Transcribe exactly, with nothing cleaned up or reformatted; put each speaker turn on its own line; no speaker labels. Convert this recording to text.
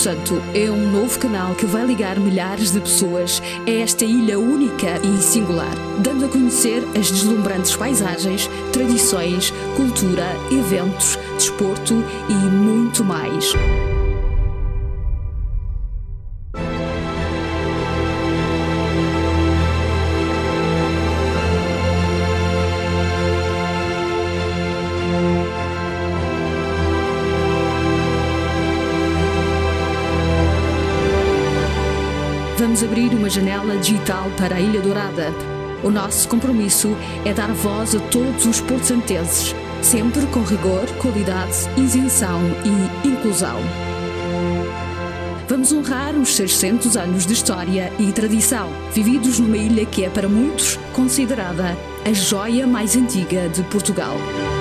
Santo é um novo canal que vai ligar milhares de pessoas a esta ilha única e singular, dando a conhecer as deslumbrantes paisagens, tradições, cultura, eventos, desporto e muito mais. Vamos abrir uma janela digital para a Ilha Dourada. O nosso compromisso é dar voz a todos os porto-santenses, sempre com rigor, qualidade, isenção e inclusão. Vamos honrar os seiscentos anos de história e tradição, vividos numa ilha que é para muitos considerada a joia mais antiga de Portugal.